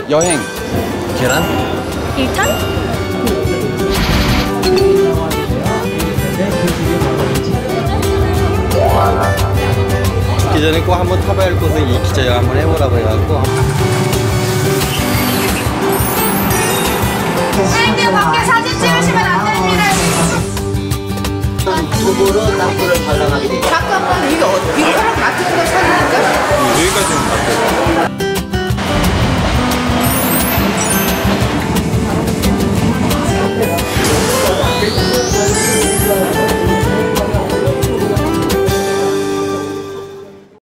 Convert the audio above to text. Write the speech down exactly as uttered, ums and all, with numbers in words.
여행. 계란? 일탄? 죽기 전에 꼭 한번 타봐야 할 곳은 이 기차 여행 한번 해보라고 해갖고. 사장님 밖에 사진 찍으시면 안 됩니다. 두부로 땅굴을 관람하게 됩니다. 잠깐만 이거 이거랑 같은 거 사진인가? 여기까지는 맞아요.